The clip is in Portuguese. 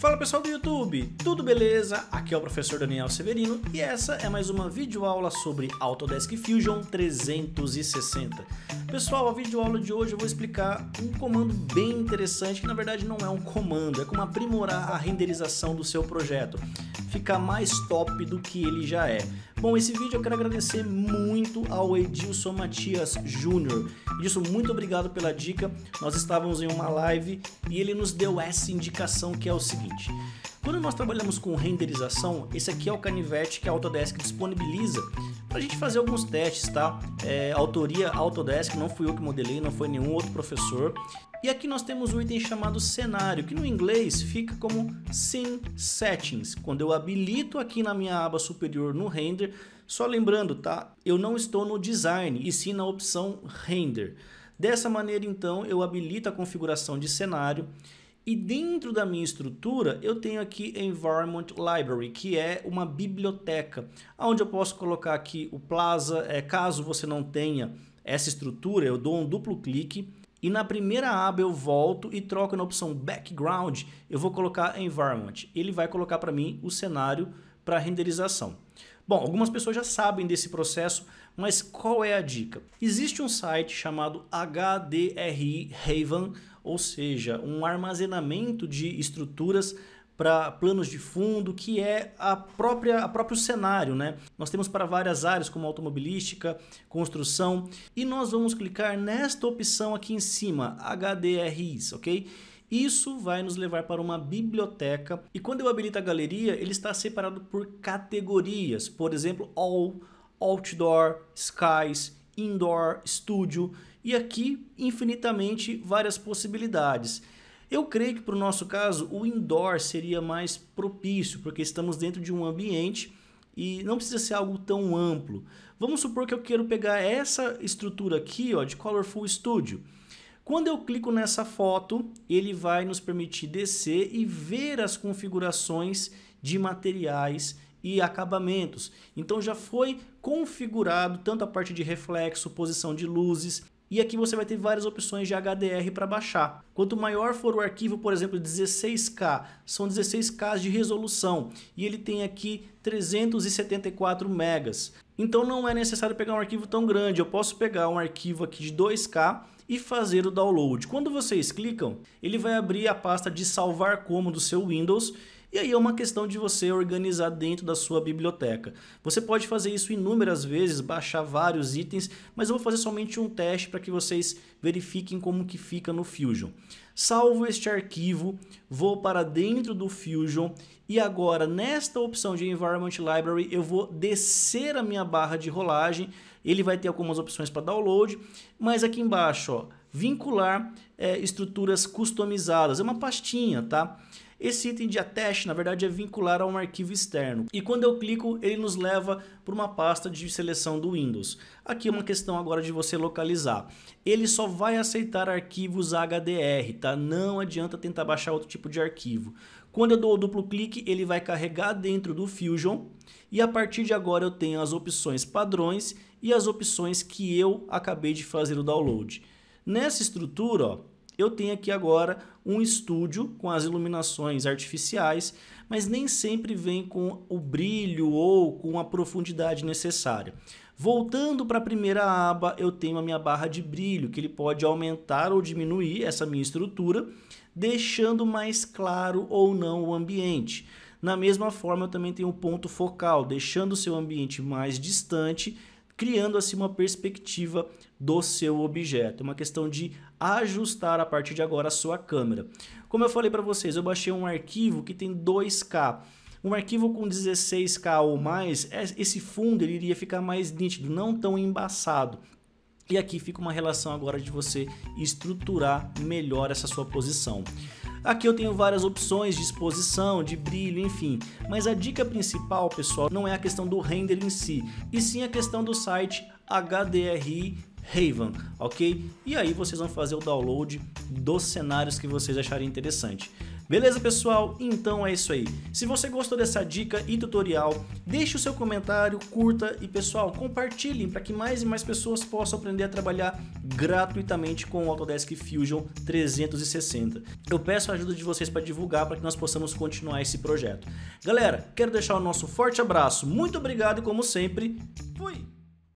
Fala pessoal do YouTube, tudo beleza? Aqui é o professor Daniel Severino e essa é mais uma videoaula sobre Autodesk Fusion 360. Pessoal, a videoaula de hoje eu vou explicar um comando bem interessante que na verdade não é um comando, é como aprimorar a renderização do seu projeto, ficar mais top do que ele já é. Bom, esse vídeo eu quero agradecer muito ao Edilson Matias Júnior. Edilson, muito obrigado pela dica. Nós estávamos em uma live e ele nos deu essa indicação que é o seguinte. Quando nós trabalhamos com renderização, esse aqui é o canivete que a Autodesk disponibiliza para a gente fazer alguns testes, tá? Autoria Autodesk, não fui eu que modelei, não foi nenhum outro professor. E aqui nós temos um item chamado cenário, que no inglês fica como Scene Settings. Quando eu habilito aqui na minha aba superior no Render, só lembrando, tá? Eu não estou no Design, e sim na opção Render. Dessa maneira, então, eu habilito a configuração de cenário. E dentro da minha estrutura, eu tenho aqui Environment Library, que é uma biblioteca, onde eu posso colocar aqui o Plaza. Caso você não tenha essa estrutura, eu dou um duplo clique. E na primeira aba eu volto e troco na opção Background, eu vou colocar Environment. Ele vai colocar para mim o cenário para renderização. Bom, algumas pessoas já sabem desse processo, mas qual é a dica? Existe um site chamado HDRI Haven, ou seja, um armazenamento de estruturas para planos de fundo, que é a próprio cenário, né? Nós temos para várias áreas como automobilística, construção, e nós vamos clicar nesta opção aqui em cima, HDRIs, ok? Isso vai nos levar para uma biblioteca e quando eu habilito a galeria, ele está separado por categorias, por exemplo, All, Outdoor, Skies, Indoor, Studio e aqui infinitamente várias possibilidades. Eu creio que para o nosso caso o indoor seria mais propício, porque estamos dentro de um ambiente e não precisa ser algo tão amplo. Vamos supor que eu quero pegar essa estrutura aqui, ó, de Colorful Studio. Quando eu clico nessa foto, ele vai nos permitir descer e ver as configurações de materiais e acabamentos. Então já foi configurado tanto a parte de reflexo, posição de luzes. E aqui você vai ter várias opções de HDR para baixar. Quanto maior for o arquivo, por exemplo, 16K, são 16K de resolução. E ele tem aqui 374 megas. Então não é necessário pegar um arquivo tão grande. Eu posso pegar um arquivo aqui de 2K e fazer o download. Quando vocês clicam, ele vai abrir a pasta de salvar como do seu Windows. E aí é uma questão de você organizar dentro da sua biblioteca. Você pode fazer isso inúmeras vezes, baixar vários itens, mas eu vou fazer somente um teste para que vocês verifiquem como que fica no Fusion. Salvo este arquivo, vou para dentro do Fusion e agora nesta opção de Environment Library eu vou descer a minha barra de rolagem. Ele vai ter algumas opções para download, mas aqui embaixo, ó, vincular estruturas customizadas, é uma pastinha, tá? Esse item de attach, na verdade, é vincular a um arquivo externo. E quando eu clico, ele nos leva para uma pasta de seleção do Windows. Aqui é uma questão agora de você localizar. Ele só vai aceitar arquivos HDR, tá? Não adianta tentar baixar outro tipo de arquivo. Quando eu dou o duplo clique, ele vai carregar dentro do Fusion. E a partir de agora eu tenho as opções padrões e as opções que eu acabei de fazer o download. Nessa estrutura, ó, eu tenho aqui agora um estúdio com as iluminações artificiais, mas nem sempre vem com o brilho ou com a profundidade necessária. Voltando para a primeira aba, eu tenho a minha barra de brilho, que ele pode aumentar ou diminuir essa minha estrutura, deixando mais claro ou não o ambiente. Na mesma forma, eu também tenho o ponto focal, deixando o seu ambiente mais distante, criando assim uma perspectiva do seu objeto. É uma questão de ajustar a partir de agora a sua câmera. Como eu falei para vocês, eu baixei um arquivo que tem 2K. Um arquivo com 16K ou mais, esse fundo ele iria ficar mais nítido, não tão embaçado. E aqui fica uma relação agora de você estruturar melhor essa sua posição. Aqui eu tenho várias opções de exposição, de brilho, enfim. Mas a dica principal, pessoal, não é a questão do render em si, e sim a questão do site HDRI Haven, ok? E aí vocês vão fazer o download dos cenários que vocês acharem interessante. Beleza, pessoal? Então é isso aí. Se você gostou dessa dica e tutorial, deixe o seu comentário, curta e, pessoal, compartilhem para que mais e mais pessoas possam aprender a trabalhar gratuitamente com o Autodesk Fusion 360. Eu peço a ajuda de vocês para divulgar, para que nós possamos continuar esse projeto. Galera, quero deixar o nosso forte abraço, muito obrigado e, como sempre, fui!